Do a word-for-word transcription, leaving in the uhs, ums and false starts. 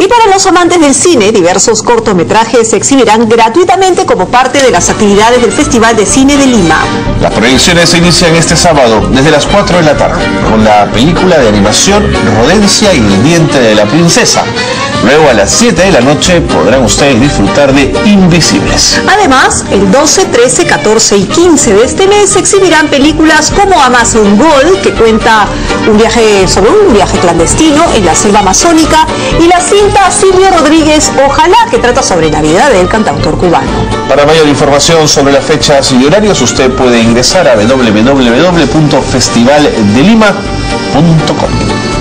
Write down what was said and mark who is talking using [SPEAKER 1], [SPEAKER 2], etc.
[SPEAKER 1] Y para los amantes del cine, diversos cortometrajes se exhibirán gratuitamente como parte de las actividades del Festival de Cine de Lima.
[SPEAKER 2] Las proyecciones se inician este sábado desde las cuatro de la tarde con la película de animación Rodencia y el diente de la princesa. Luego a las siete de la noche podrán ustedes disfrutar de Invisibles.
[SPEAKER 1] Además, el doce, trece, catorce y quince de este mes se exhibirán películas como Amazon Gold, que cuenta un viaje sobre un viaje clandestino en la selva amazónica, y la cinta Silvio Rodríguez Ojalá, que trata sobre la vida del cantautor cubano.
[SPEAKER 2] Para mayor información sobre las fechas y horarios, usted puede ingresar a w w w punto festival de lima punto com.